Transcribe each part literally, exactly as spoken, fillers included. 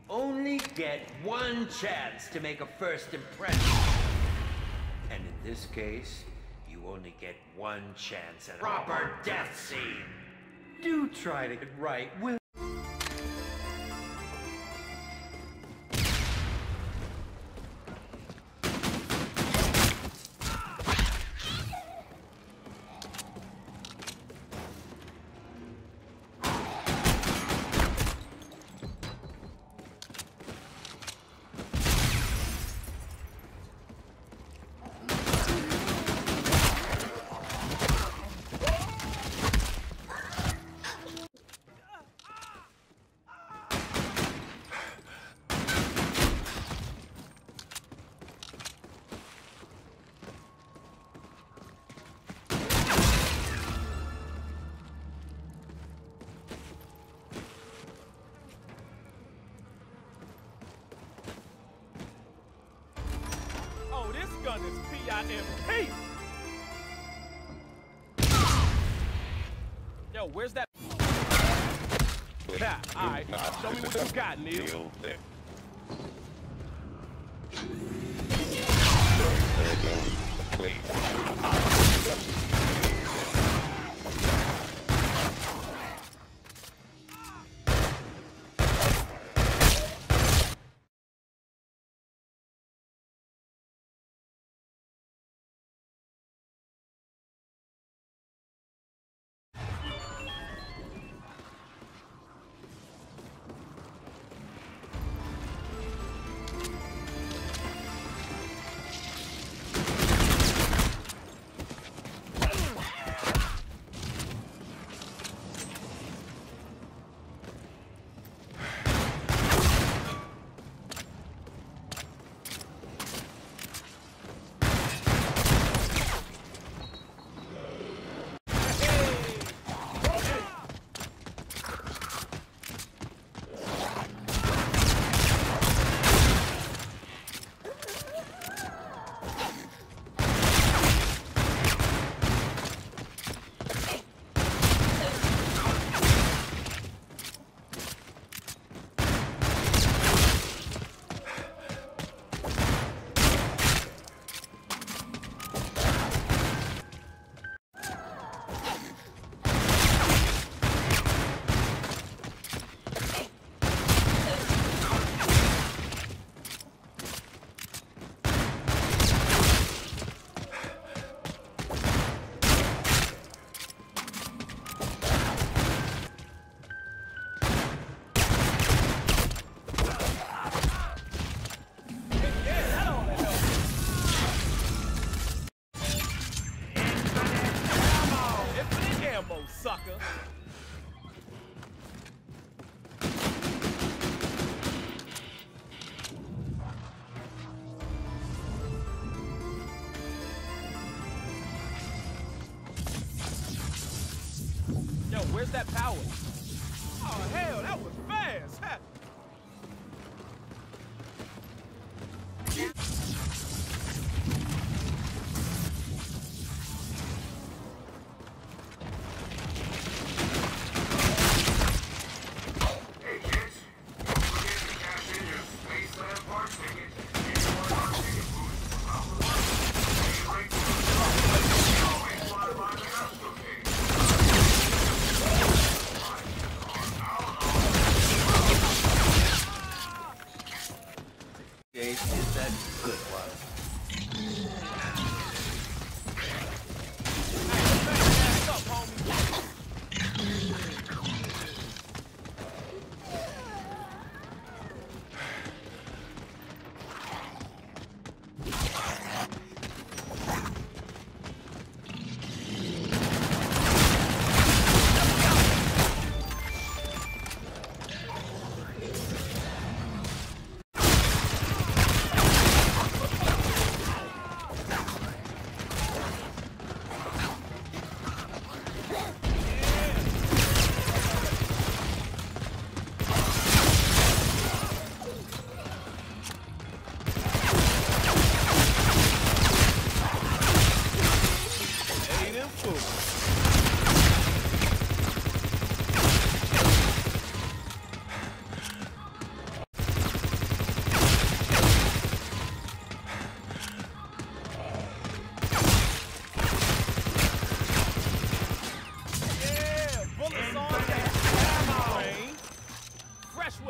only get one chance to make a first impression. And in this case, you only get one chance at a proper death scene. Do try to get right, will gun is P I M P! Yo, where's that? Nah, alright. Show me what you got, Neil. Sucker. Yo, where's that power? Oh, hell, that was fast. Ha.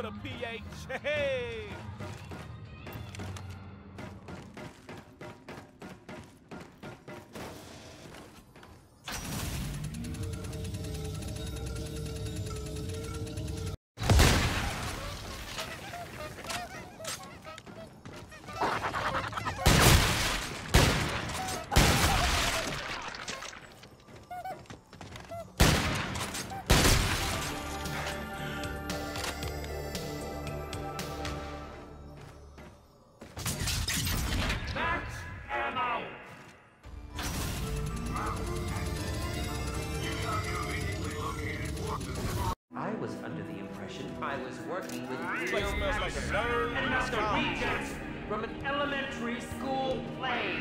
the P H. Hey! I was under the impression I was working with Place real smells like a Patterson nerd. and not the Stop. rejects from an elementary school play.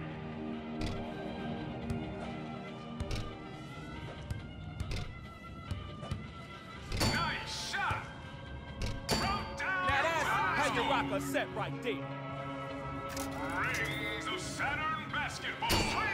Nice shot! Throw down Now that's how you right. rock a set right there. Rings of Saturn basketball.